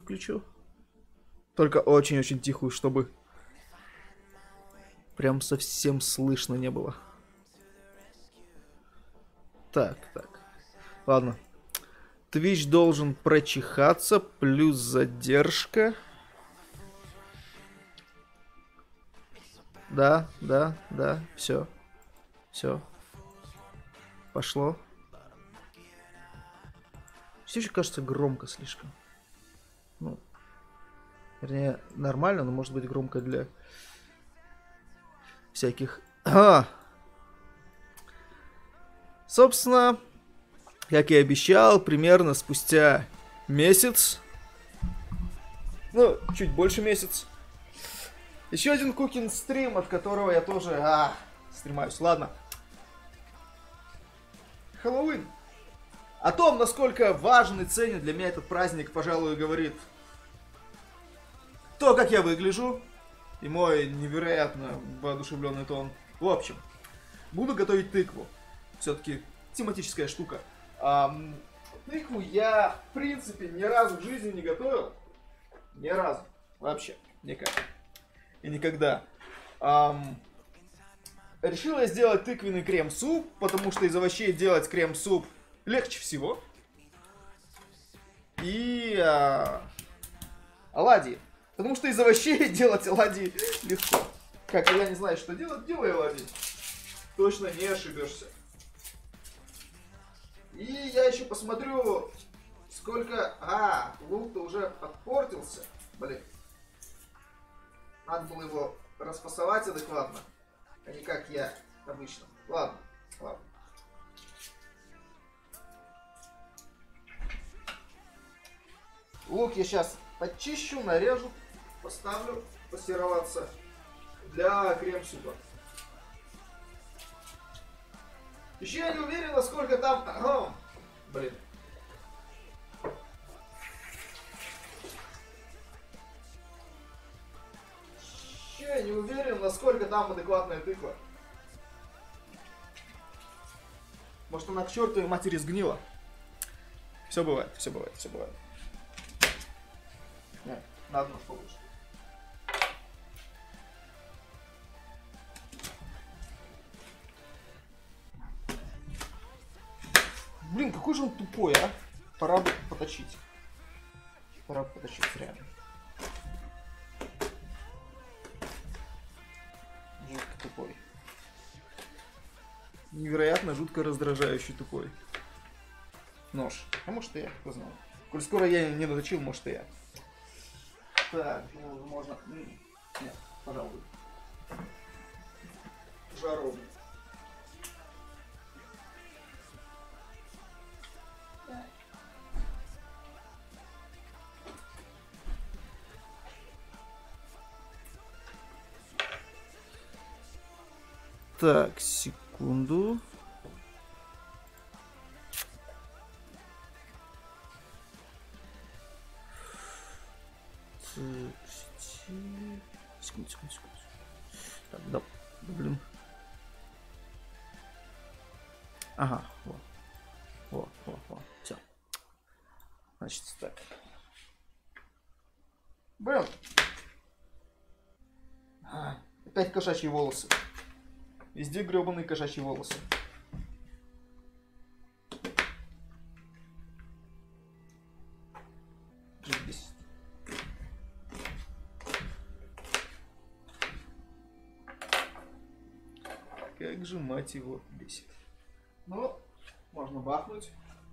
включу. Только очень-очень тихую, чтобы прям совсем слышно не было. Так. Ладно. Twitch должен прочихаться, плюс задержка. Да, все. Пошло. Все еще кажется громко слишком. Ну, вернее, нормально, но может быть громко для всяких... Собственно, как и обещал, примерно спустя месяц, ну, чуть больше месяц, еще один кукинг стрим, от которого я тоже стримаюсь. Ладно. Хэллоуин. О том, насколько важен и ценен для меня этот праздник, пожалуй, говорит то, как я выгляжу, и мой невероятно воодушевленный тон. В общем, буду готовить тыкву. Все-таки тематическая штука. Тыкву я, в принципе, ни разу в жизни не готовил. Ни разу. Вообще. Никак. И никогда. Решил я сделать тыквенный крем-суп, потому что из овощей делать крем-суп легче всего. И оладьи. Потому что из овощей делать оладьи легко. Как я не знаю, что делать, делай оладьи. Точно не ошибешься. И я еще посмотрю, сколько... лук-то уже подпортился. Блин. Надо было его расфасовать адекватно, а не как я обычно. Ладно. Лук я сейчас почищу, нарежу, поставлю пассероваться для крем-супа. Еще я не уверен, насколько там... Блин. Еще я не уверен, насколько там адекватная тыква. Может, она к чертовой матери сгнила. Все бывает. Нет, на одну побольше. Блин, какой же он тупой, а? Пора бы поточить. Реально. Жутко тупой. Невероятно жутко раздражающий тупой. Нож. А может и я, кто знает. Коль скоро я не доточил, может и я. Так, ну, можно... Нет, пожалуй. Жаровня. Так, секунду. Секунду. Так, да, блин. Ага, во. Все. Значит, так. Блин. Опять кошачьи волосы. Везде гребаные кошачьи волосы. Бесит. Как же, мать его, бесит. Ну, можно бахнуть.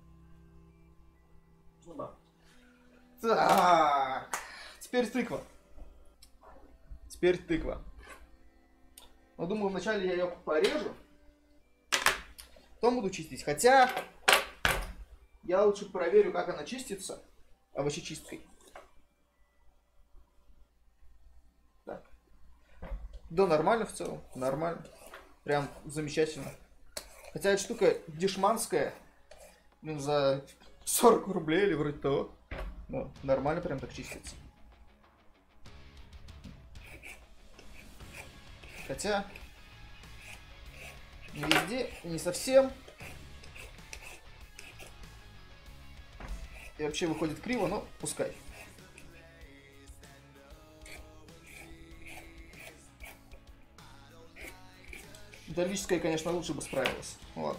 Так. Теперь тыква. Но думаю, вначале я ее порежу. Потом буду чистить. Хотя я лучше проверю, как она чистится овощечисткой. Так. Да, нормально в целом. Нормально. Прям замечательно. Хотя эта штука дешманская. Ну, за 40 рублей или вроде того. Ну, нормально прям так чистится. Хотя не везде, не совсем. И вообще выходит криво, но пускай. Металлическая, конечно, лучше бы справилась. Ладно.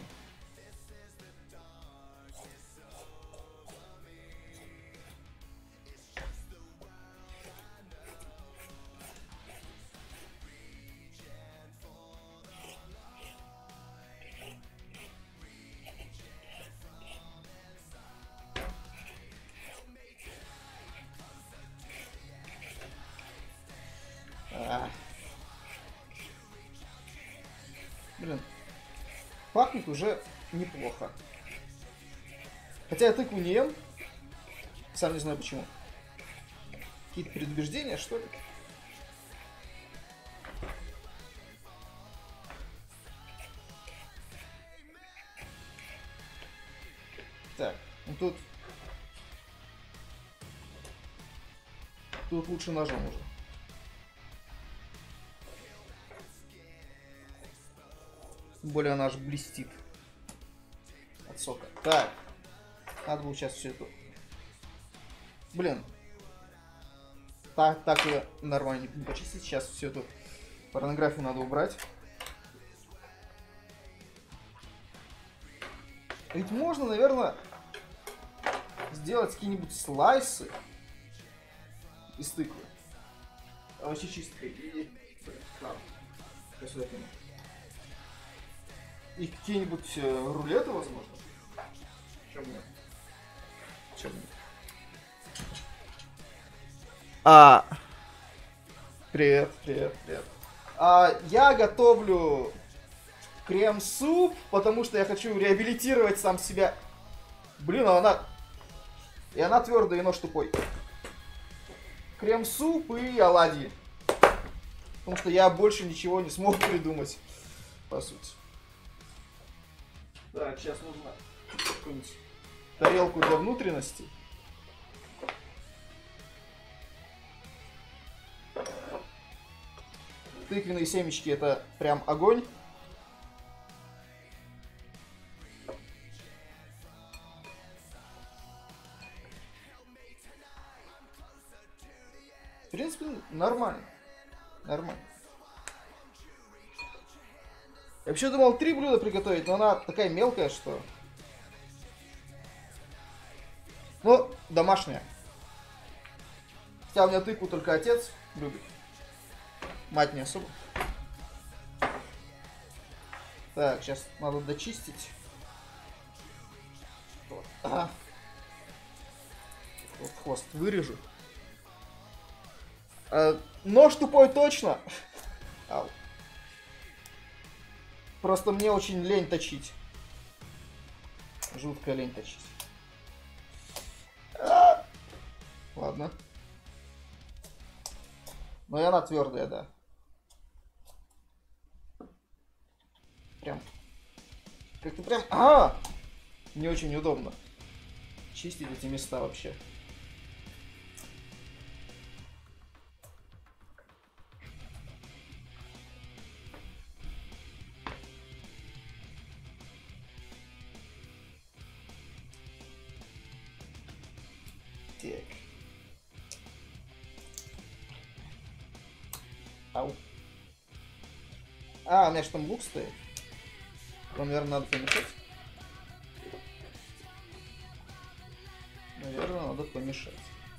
Блин, пахнет уже неплохо. Хотя я тыкву не ем. Сам не знаю почему. Какие-то предубеждения, что ли? Так, ну тут лучше ножом уже. Тем более она аж блестит от сока. Так, надо было сейчас все это... Блин. Так я нормально не почистить. Сейчас всю эту порнографию надо убрать. Ведь можно, наверное, сделать какие-нибудь слайсы из тыквы. Овощечисткой и... И какие-нибудь рулеты, возможно. Чем нет? Чем нет? Привет. Я готовлю крем-суп, потому что я хочу реабилитировать сам себя. Блин, И она твердая, и нож тупой. Крем-суп и оладьи. Потому что я больше ничего не смог придумать, по сути. Так, сейчас нужно какую-нибудь тарелку для внутренностей. Тыквенные семечки — это прям огонь. В принципе, нормально. Нормально. Я вообще думал 3 блюда приготовить, но она такая мелкая, что... Ну, домашняя. Хотя у меня тыкву только отец любит. Мать не особо. Так, сейчас надо дочистить. Вот. Ага. Вот хвост вырежу. Нож тупой точно. Ау. Просто мне очень лень точить. Жуткая лень точить. Ладно. Но и она твердая, да. Прям. Как-то прям... Не очень удобно чистить эти места вообще. Так. Ау. У меня же там лук стоит. Вам, наверное, надо помешать. Наверное, надо помешать.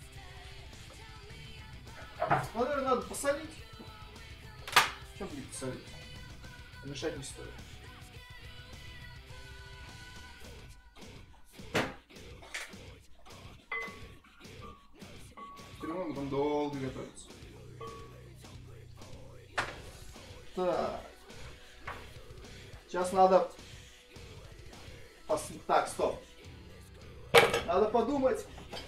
Ну, наверное, надо посолить. Что будет посолить? Помешать не стоит. Кремом там долго готовится. Так. Сейчас надо... Так, стоп. Надо подумать.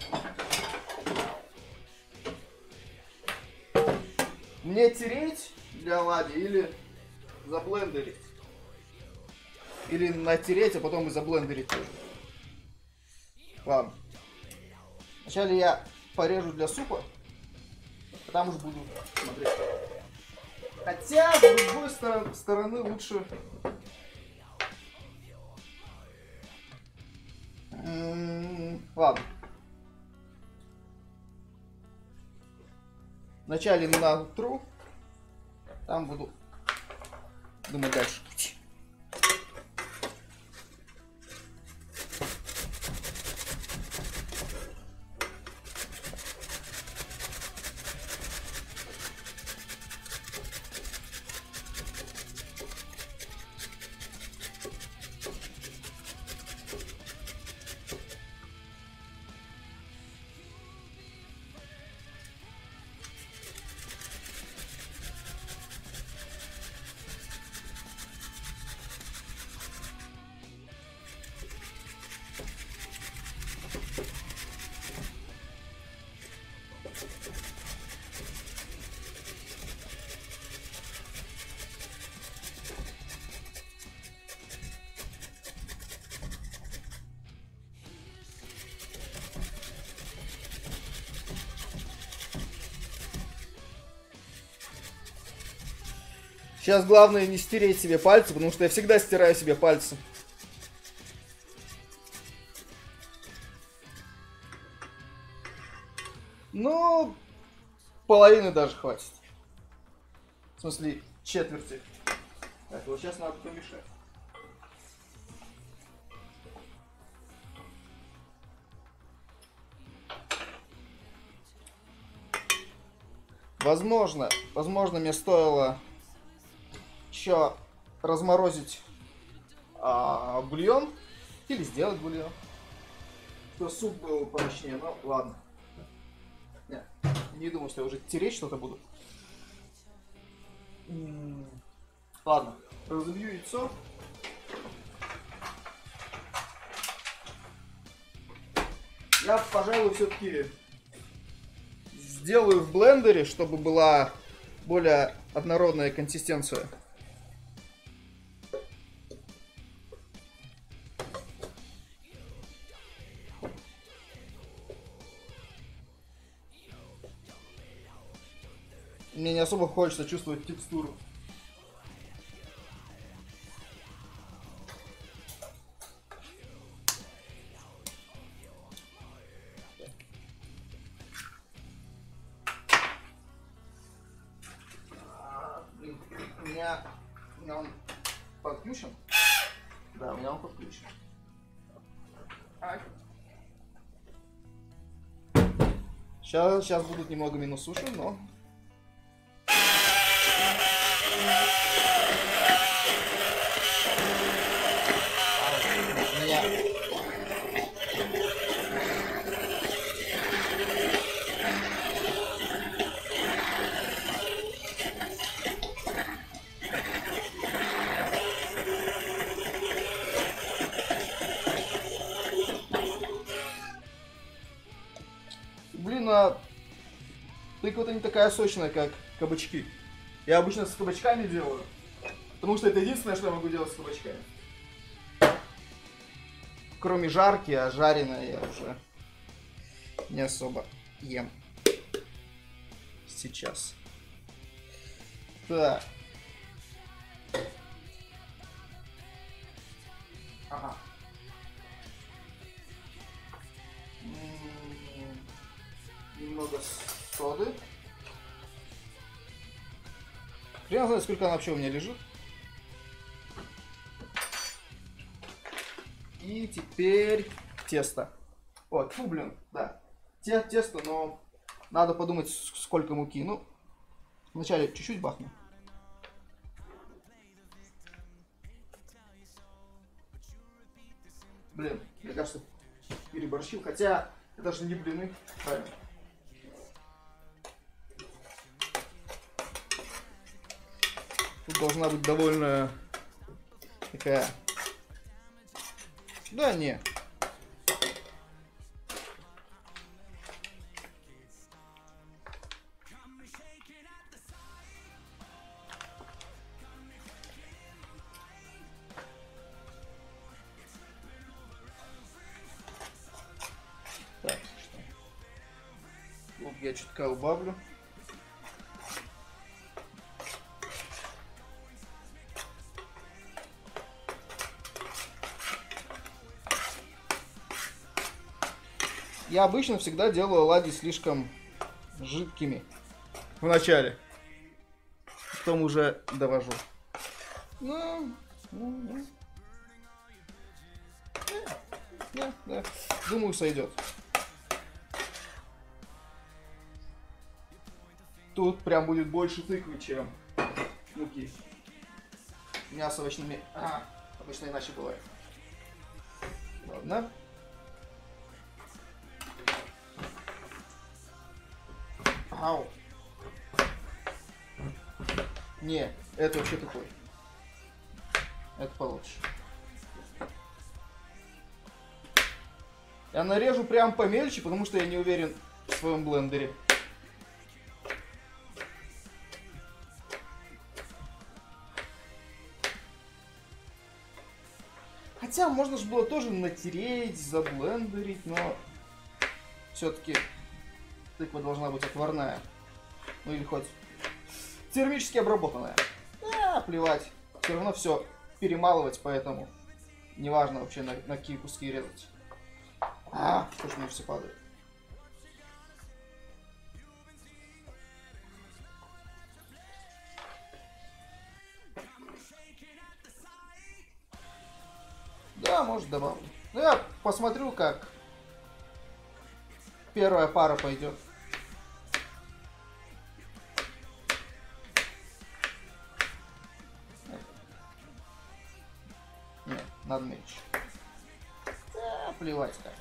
Мне тереть для оладьи или заблендерить? Или натереть, а потом и заблендерить тоже. Ладно. Вначале я порежу для супа, а там уж буду смотреть. Хотя, с другой стороны, лучше... Ладно. Вначале натру, там буду думать дальше. Сейчас главное не стереть себе пальцы, потому что я всегда стираю себе пальцы. Ну, половины даже хватит. В смысле, четверти. Так, вот сейчас надо помешать. Возможно, мне стоило еще разморозить бульон или сделать бульон, чтобы суп был помощнее. Ну ладно. Нет, не думаю, что я уже тереть что-то буду. Ладно, разобью яйцо. Я, пожалуй, все-таки сделаю в блендере, чтобы была более однородная консистенция. Мне не особо хочется чувствовать текстуру. У меня он подключен. Да, у меня он подключен. Сейчас будут немного минусуши, но... Блин, тыква-то не такая сочная, как кабачки. Я обычно с кабачками делаю, потому что это единственное, что я могу делать с кабачками. Кроме жарки, а жареное я уже не особо ем. Сейчас. Так. Ага. Немного соды. Хрен знает, сколько она вообще у меня лежит. И теперь тесто. О, фу, блин, да. Тесто, но надо подумать, сколько муки. Ну, вначале чуть-чуть бахну. Блин, мне кажется, переборщил. Хотя, это же не блины. Правильно. Тут должна быть довольно такая... Да, не. Так, что? Вот я чутка убавлю. Я обычно всегда делаю оладьи слишком жидкими в начале. Потом уже довожу. Ну. Да. Думаю, сойдет. Тут прям будет больше тыквы, чем муки. Мясо овощными. Обычно иначе бывает. Ладно. Ау. Не, это вообще такой. Это получше. Я нарежу прям помельче, потому что я не уверен в своем блендере. Хотя можно же было тоже натереть, заблендерить, но все-таки тыква должна быть отварная. Ну или хоть термически обработанная. Плевать. Все равно все перемалывать, поэтому неважно вообще на какие куски резать. Что ж мне все падает. Да, может добавлю. Ну я посмотрю, как первая пара пойдет. Нет, надо меньше. Да, плевать как.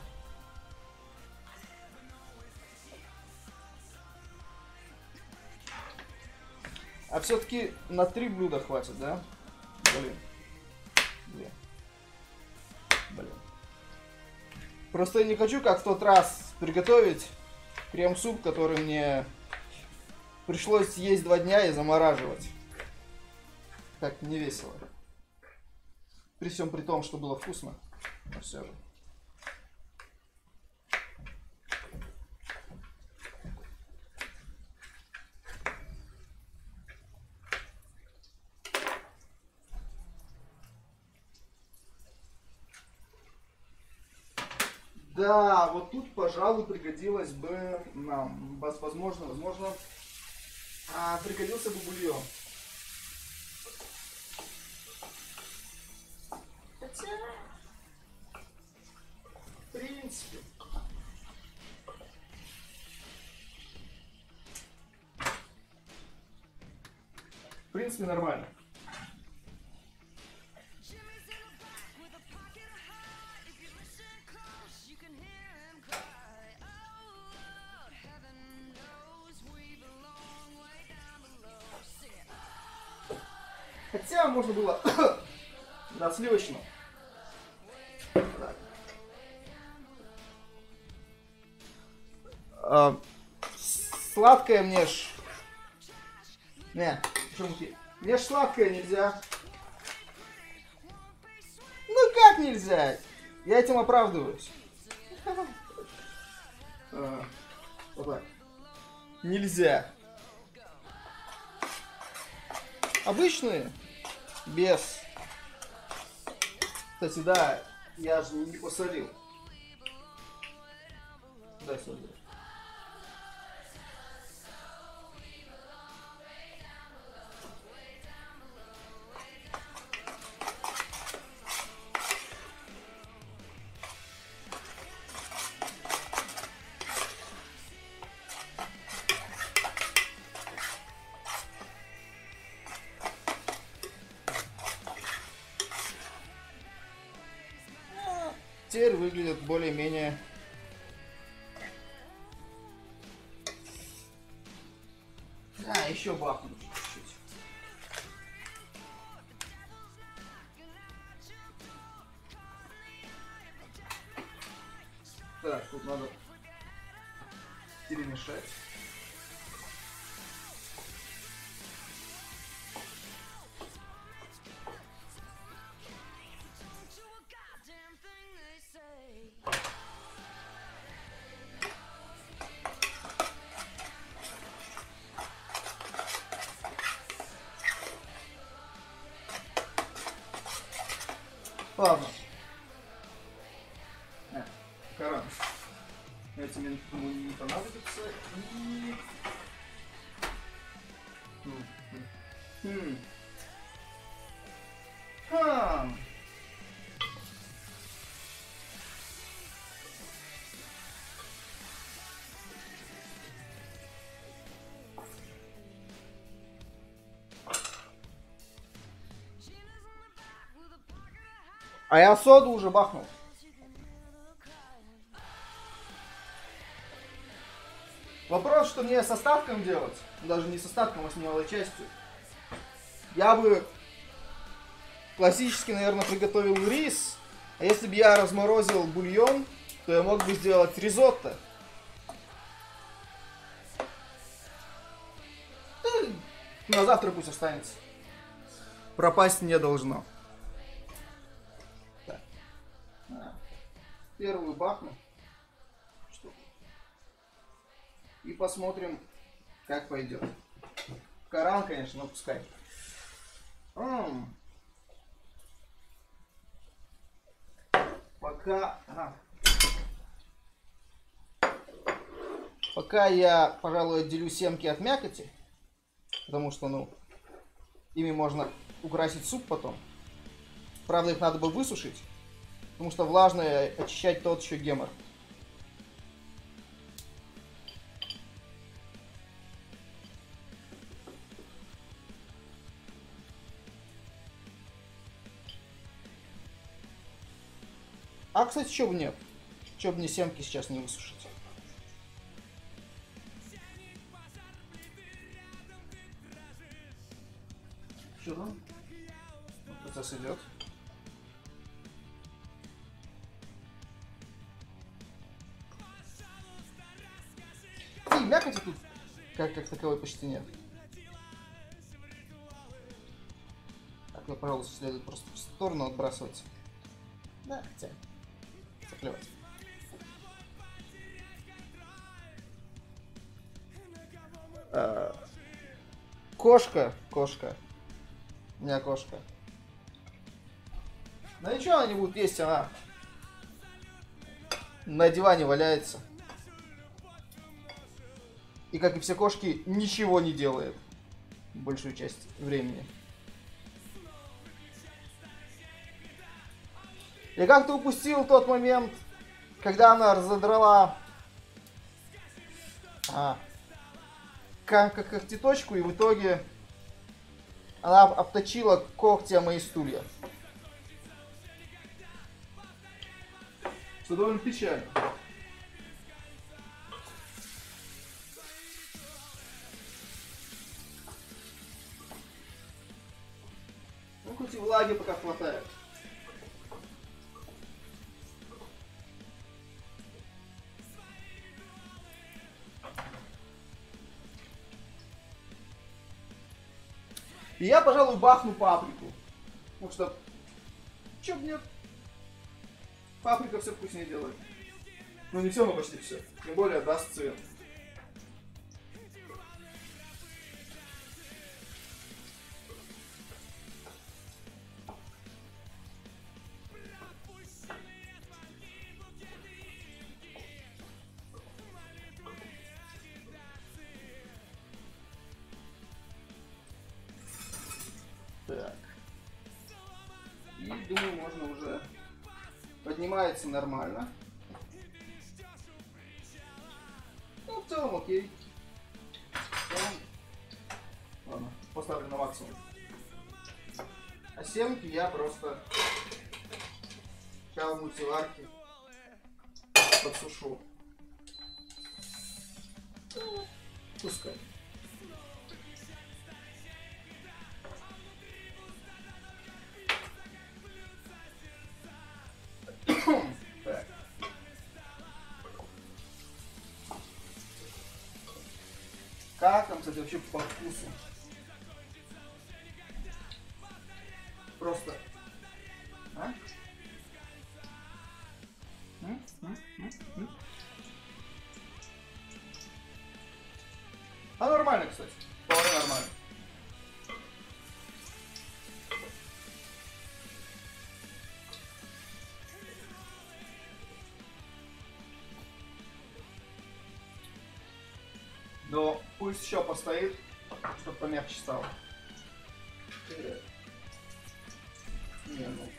А все-таки на 3 блюда хватит, да? Блин. Блин. Просто я не хочу, как в тот раз, приготовить крем-суп, который мне пришлось есть 2 дня и замораживать. Как не весело. При всем при том, что было вкусно. Но все же. Да, вот тут, пожалуй, пригодилось бы нам, возможно, пригодился бы бульон. Хотя, в принципе, нормально. Хотя можно было на сливочном. Сладкое мне ж... Не, шумки. Мне ж сладкое нельзя. Ну как нельзя? Я этим оправдываюсь. Вот так. Нельзя. Обычные. Без. Кстати, да, я же не посолил. Дай сюда. Теперь выглядит более-менее. Еще бахну чуть-чуть. Так, тут надо перемешать. Ладно. Короче. Эти минуты не понадобятся. И... А я соду уже бахнул. Вопрос, что мне с остатком делать. Даже не с остатком, а с малой частью. Я бы классически, наверное, приготовил рис. А если бы я разморозил бульон, то я мог бы сделать ризотто. На завтра пусть останется. Пропасть не должно. Так. Первую бахну. И посмотрим, как пойдет. Коран, конечно, но пускай. Пока я, пожалуй, отделю семки от мякоти. Потому что, ну, ими можно украсить суп потом. Правда, их надо бы высушить. Потому что влажное очищать тот еще гемор. А, кстати, чё бы нет? Чё бы мне семки сейчас не высушить? Что там? Процесс идет. И мякоти тут как таковой почти нет. Так, ну, пожалуйста, следует просто в сторону отбрасывать. Да, хотя... Заплевать. Кошка. У меня кошка. Да ничего она не будет есть, она на диване валяется. И как и все кошки, ничего не делает большую часть времени. Я как-то упустил тот момент, когда она разодрала когтеточку, и в итоге она обточила когти о мои стулья. Что довольно печально. Ну, хоть и влаги пока хватает. И я, пожалуй, бахну паприку. Потому что... Чё б нет? Паприка все вкуснее делает. Ну не все, но почти все. Тем более даст цвет. Так. И думаю, можно уже... Поднимается нормально. Ну, в целом окей. Ладно, поставлю на максимум. А семки я просто в мультиварке подсушу. Пускай. Так. Как там, кстати, вообще по вкусу? Просто. А? А нормально, кстати. Вполне нормально. Но пусть еще постоит, чтобы помягче стало. Не, ну.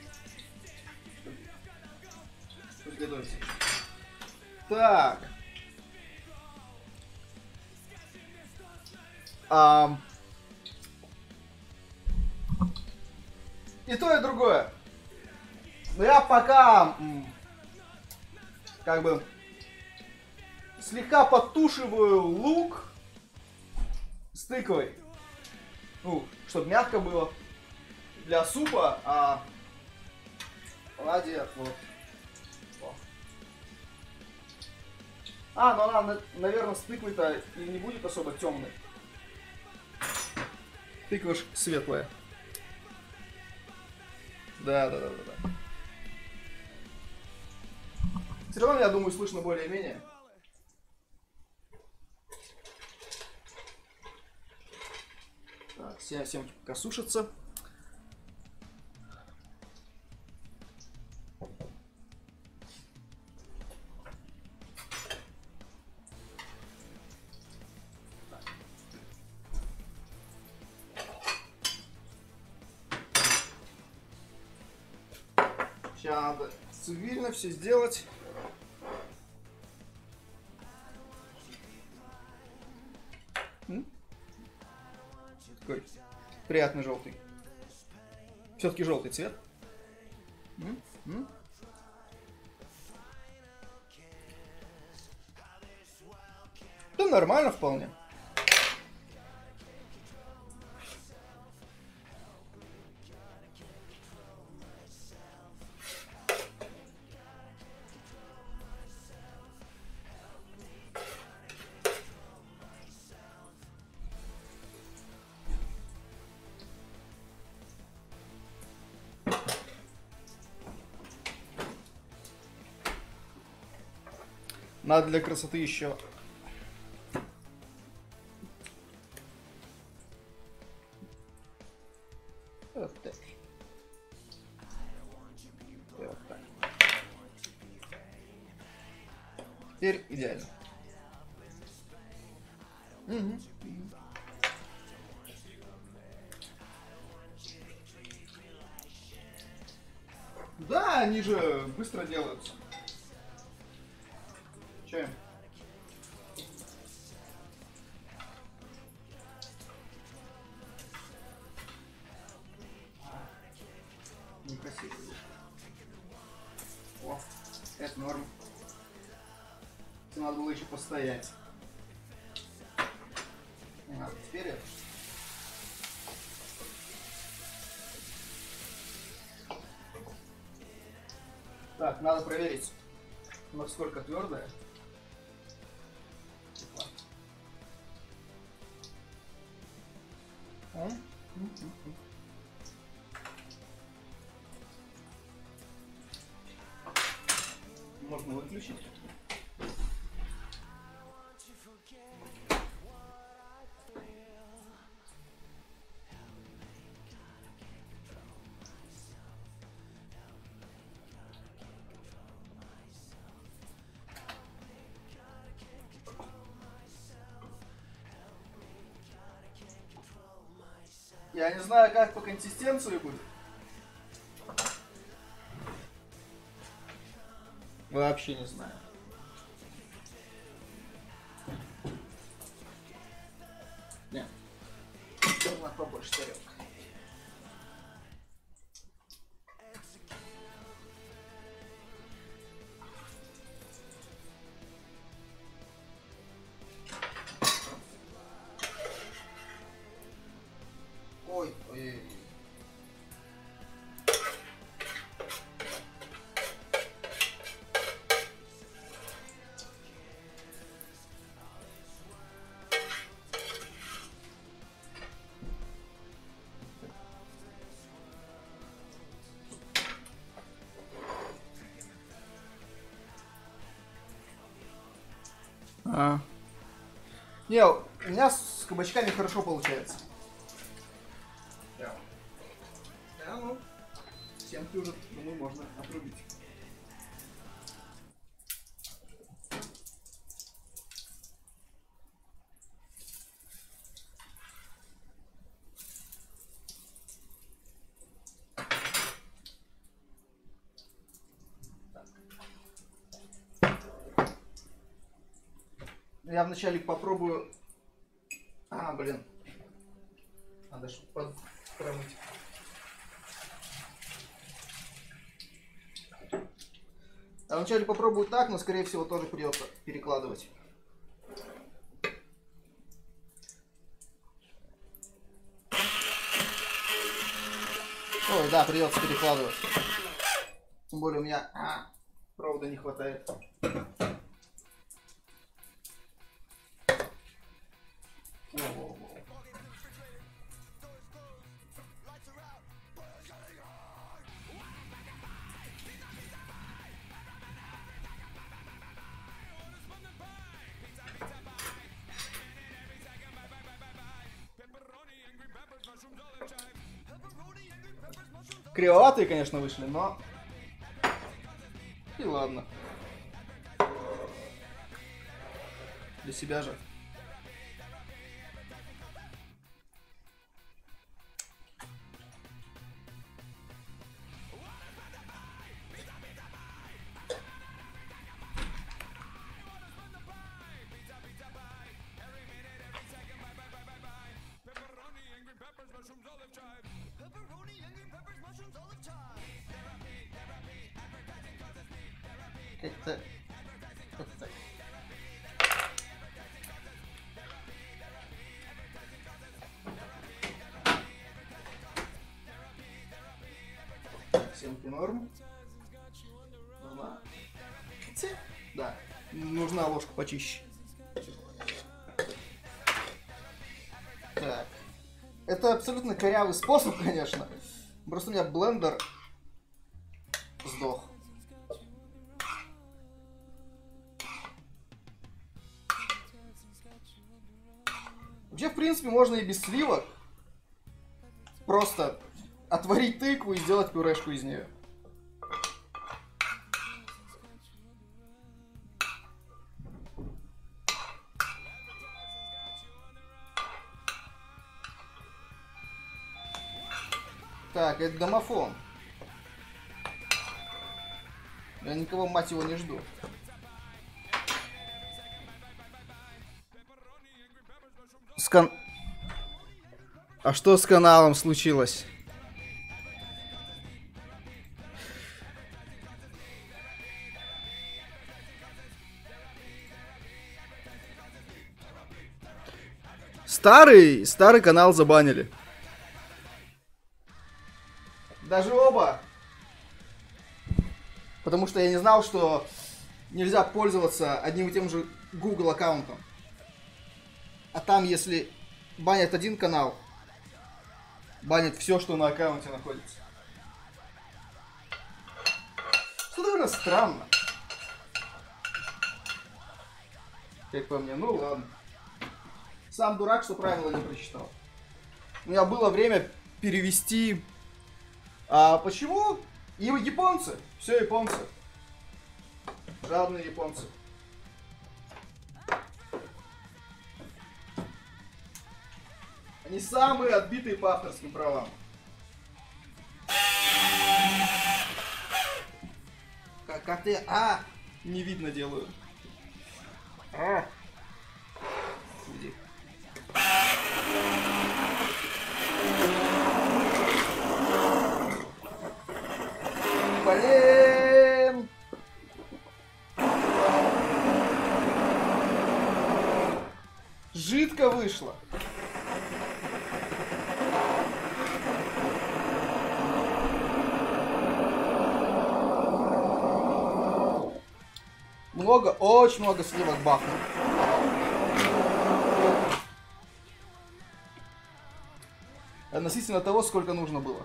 Пусть готовится. Так. И то, и другое. Но я пока как бы слегка подтушиваю лук с тыквой. Ну, чтобы мягко было для супа, а ради вот. Ну она, наверное, с тыквой-то и не будет особо темной. Тыква ж светлая. Да. Все равно, я думаю, слышно более-менее. Так, семки пока сушатся. Сейчас надо цивильно все сделать. Такой приятный желтый. Все-таки желтый цвет. Да нормально вполне. Надо для красоты еще. Вот так. Вот так. Теперь идеально. Да, они же быстро делаются. Чем? Некрасиво. О, это норм. Надо было еще постоять. Не надо, теперь это. Так, надо проверить, насколько твердая. Можно выключить. Я не знаю, как по консистенции будет. Вообще не знаю. Нет. Нужно побольше тарелок. Ой. Не, у меня с кабачками хорошо получается. Да, ну, семки уже, думаю, можно отрубить. Я вначале попробую. Блин. Надо же промыть. А вначале попробую так, но скорее всего тоже придется перекладывать. Ой, да, придется перекладывать. Тем более у меня провода не хватает. Кривоватые, конечно, вышли, но... И ладно. Для себя же. Это... Всем норм. Нужна... Да, нужна ложка почище. Так. Это абсолютно корявый способ, конечно. Просто у меня блендер сдох. Вообще, в принципе, можно и без сливок. Просто отварить тыкву и сделать пюрешку из нее. Так, это домофон. Я никого, мать его, не жду. А что с каналом случилось? Старый канал забанили. Даже оба. Потому что я не знал, что нельзя пользоваться одним и тем же Google аккаунтом. А там, если банят один канал, банят все, что на аккаунте находится. Что довольно странно. Как по мне, ну ладно. Сам дурак, что правила не прочитал. У меня было время перевести... А почему? И японцы. Все японцы. Жадные японцы. Они самые отбитые по авторским правам. Как ты... не видно делаю. Иди. Блин! Жидко вышло. Очень много сливок бахнул. Относительно того, сколько нужно было.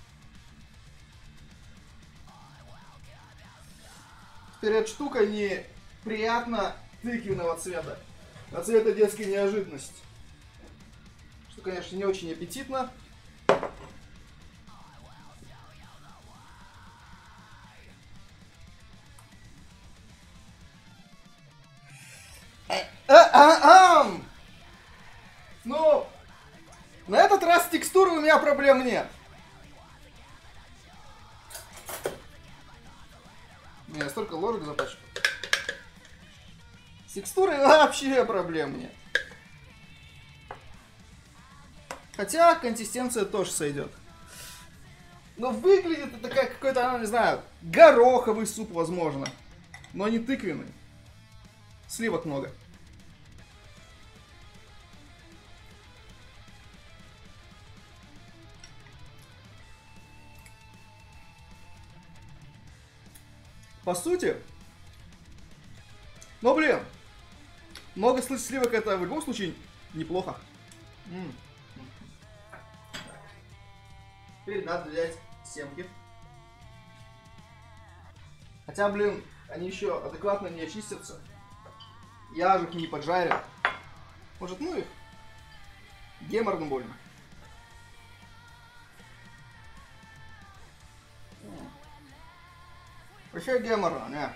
Теперь эта штука неприятно тыквенного цвета. А цвета детской неожиданности. Что, конечно, не очень аппетитно. Ну, на этот раз с текстурой у меня проблем нет. Я столько ложек запачкал. С текстурой вообще проблем нет. Хотя консистенция тоже сойдет. Но выглядит это как какой-то, не знаю, гороховый суп, возможно. но не тыквенный. Сливок много. По сути, но, блин, много сливок это в любом случае неплохо. Теперь надо взять семки. Хотя, блин, они еще адекватно не очистятся. Я же их не поджарил. Может, ну их? Геморно больно. Вообще геморно, не.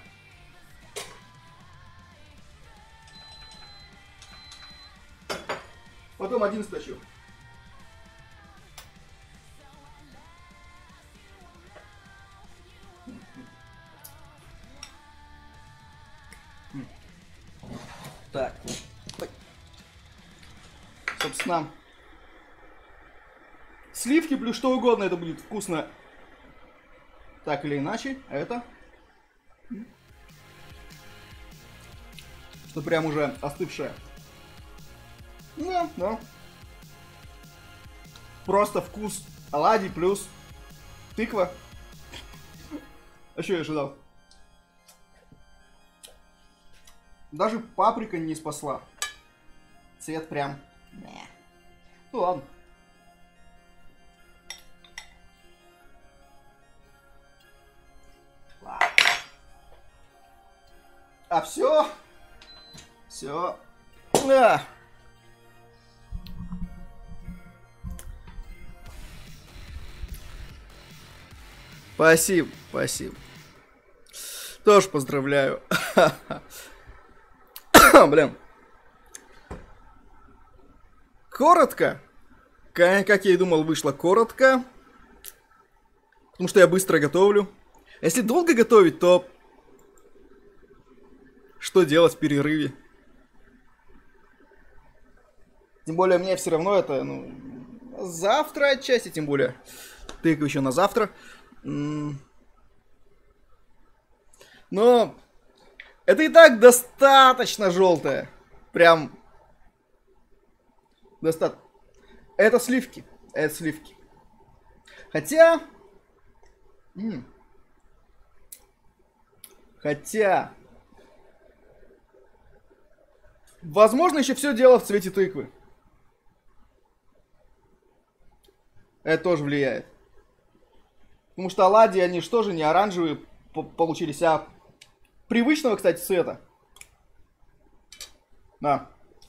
Потом один стащу. Так. Собственно, сливки плюс что угодно, это будет вкусно. Так или иначе, это... Что прям уже остывшее. Да, да. Просто вкус оладий плюс тыква. А что я ожидал? Даже паприка не спасла. Цвет прям... Ну ладно. А все? Все. Да. Спасибо, спасибо. Тоже поздравляю. Блин. Коротко. Как я и думал, вышло коротко. Потому что я быстро готовлю. Если долго готовить, то... Что делать в перерыве? Тем более мне все равно это, ну... Завтра отчасти, тем более. Тыква еще на завтра. Но... Это и так достаточно желтое. Прям... Достаточно. Это сливки. Это сливки. Хотя... Хотя... Возможно, еще все дело в цвете тыквы. Это тоже влияет. Потому что оладьи, они же тоже не оранжевые получились, а привычного, кстати, цвета. Да.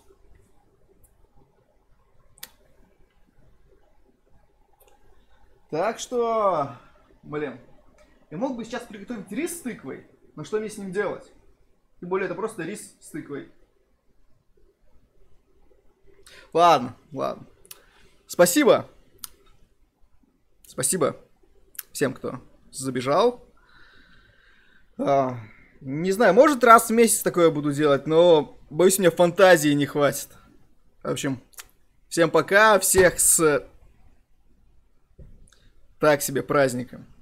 Так что... Блин. Я мог бы сейчас приготовить рис с тыквой, но что мне с ним делать? Тем более, это просто рис с тыквой. Ладно, ладно. Спасибо. Спасибо всем, кто забежал. Не знаю, может раз в месяц такое буду делать, но боюсь, мне фантазии не хватит. В общем, всем пока, всех с так себе праздником.